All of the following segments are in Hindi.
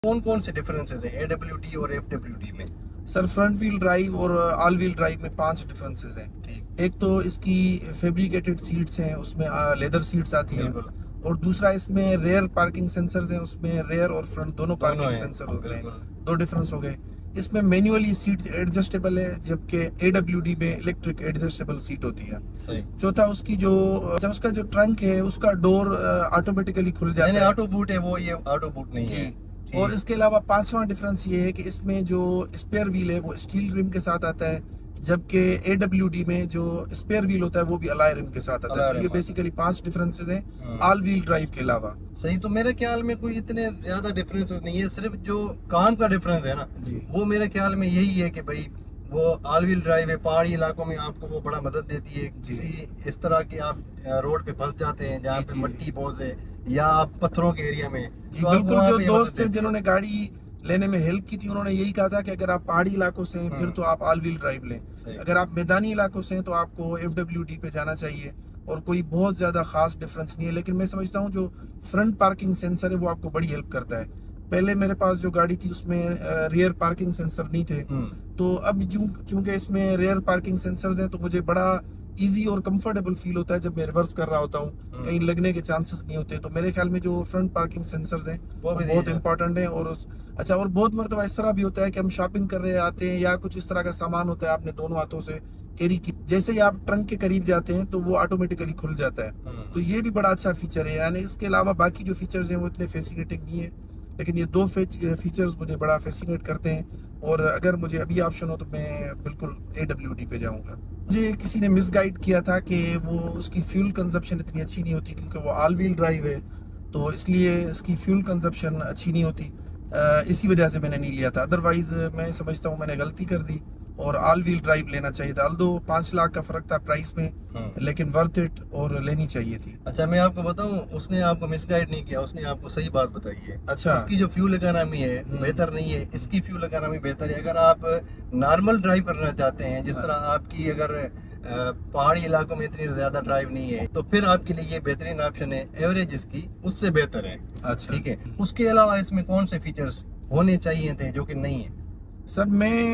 कौन कौन से डिफरेंसेस हैं AWD और FWD में? सर फ्रंट व्हील ड्राइव और ऑल व्हील ड्राइव में 5 डिफरेंसेस हैं। एक तो इसकी फैब्रिकेटेड सीट्स हैं, उसमें लेदर सीट्स आती हैं, और दूसरा इसमें रेयर पार्किंग सेंसर्स हैं, उसमें रेयर और फ्रंट दोनों पार्किंग सेंसर होते हैं। 2 डिफरेंस हो गए। इसमें मैन्युअली सीट एडजस्टेबल है, जबकि AWD में इलेक्ट्रिक एडजस्टेबल सीट होती है। चौथा उसकी उसका जो ट्रंक है उसका डोर ऑटोमेटिकली खुल जाता है, ऑटो बूट है वो, ये ऑटो बूट नहीं है। और इसके अलावा 5वां डिफरेंस ये है कि इसमें जो स्पेयर व्हील है वो स्टील रिम के साथ आता है, जबकि AWD में जो स्पेयर व्हील होता है वो भी अलॉय रिम के साथ आता है। तो ये बेसिकली 5 डिफरेंसेस हैं ऑल व्हील ड्राइव के अलावा। सही, तो मेरे ख्याल में कोई इतने ज्यादा डिफरेंस नहीं है, सिर्फ जो काम का डिफरेंस है ना जी, वो मेरे ख्याल में यही है कि भाई वो ऑल व्हील ड्राइव है, पहाड़ी इलाकों में आपको वो बड़ा मदद देती है। किसी इस तरह की आप रोड पे फंस जाते हैं जहाँ पे मट्टी बहुत है या आप पत्थरों के एरिया में, जी बिल्कुल। जो दोस्त थे जिन्होंने गाड़ी लेने में हेल्प की थी, उन्होंने यही कहा था कि अगर आप पहाड़ी इलाकों से हैं फिर तो आप ऑल व्हील ड्राइव लें, अगर आप मैदानी इलाकों से हैं तो आपको FWD पे जाना चाहिए। और कोई बहुत ज्यादा खास डिफरेंस नहीं है, लेकिन मैं समझता हूँ जो फ्रंट पार्किंग सेंसर है वो आपको बड़ी हेल्प करता है। पहले मेरे पास जो गाड़ी थी उसमें रियर पार्किंग सेंसर नहीं थे, तो अब चूंकि इसमें रियर पार्किंग सेंसर हैं तो मुझे बड़ा इजी और कंफर्टेबल फील होता है जब मैं रिवर्स कर रहा होता हूँ, कहीं लगने के चांसेस नहीं होते। तो मेरे ख्याल में जो फ्रंट पार्किंग सेंसर्स हैं वो बहुत इंपॉर्टेंट है। और अच्छा, और बहुत मरतबा इस तरह भी होता है कि हम शॉपिंग कर रहे आते हैं या कुछ इस तरह का सामान होता है, आपने दोनों हाथों से कैरी की, जैसे ही आप ट्रंक के करीब जाते हैं तो वो ऑटोमेटिकली खुल जाता है। तो ये भी बड़ा अच्छा फीचर है। यानी इसके अलावा बाकी जो फीचर्स हैं वो इतने फैसिनेटिंग नहीं है, लेकिन ये 2 फीचर्स मुझे बड़ा फैसिनेट करते हैं। और अगर मुझे अभी ऑप्शन हो तो मैं बिल्कुल AWD पे जाऊंगा। मुझे किसी ने मिसगाइड किया था कि वो उसकी फ्यूल कंजप्शन इतनी अच्छी नहीं होती क्योंकि वो ऑल व्हील ड्राइव है, तो इसलिए इसकी फ्यूल कंजप्शन अच्छी नहीं होती। इसी वजह से मैंने नहीं लिया था। अदरवाइज मैं समझता हूँ मैंने गलती कर दी और ऑल व्हील ड्राइव लेना चाहिए था। अल्दो 5 लाख का फर्क था प्राइस में, लेकिन वर्थ इट और लेनी चाहिए थी। अच्छा, मैं आपको बताऊं, उसने आपको मिसगाइड नहीं किया, उसने आपको सही बात बताई है। अच्छा, उसकी जो फ्यूल इकोनॉमी है बेहतर नहीं है, इसकी फ्यूल इकोनॉमी बेहतर है। अगर आप नॉर्मल ड्राइव करना चाहते हैं, जिस तरह आपकी अगर पहाड़ी इलाकों में इतनी ज्यादा ड्राइव नहीं है, तो फिर आपके लिए ये बेहतरीन ऑप्शन है। एवरेज इसकी उससे बेहतर है। अच्छा, ठीक है। उसके अलावा इसमें कौन से फीचर्स होने चाहिए थे जो कि नहीं है? सर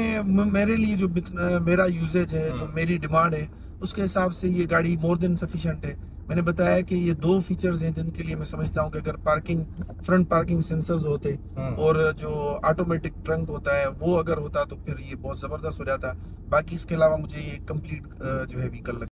मेरे लिए जो मेरा यूजेज है, जो मेरी डिमांड है, उसके हिसाब से ये गाड़ी मोर देन सफिशिएंट है। मैंने बताया कि ये 2 फीचर्स हैं जिनके लिए मैं समझता हूँ कि अगर फ्रंट पार्किंग सेंसर्स होते और जो ऑटोमेटिक ट्रंक होता है वो अगर होता तो फिर ये बहुत जबरदस्त हो जाता। बाकी इसके अलावा मुझे ये कंप्लीट जो है व्हीकल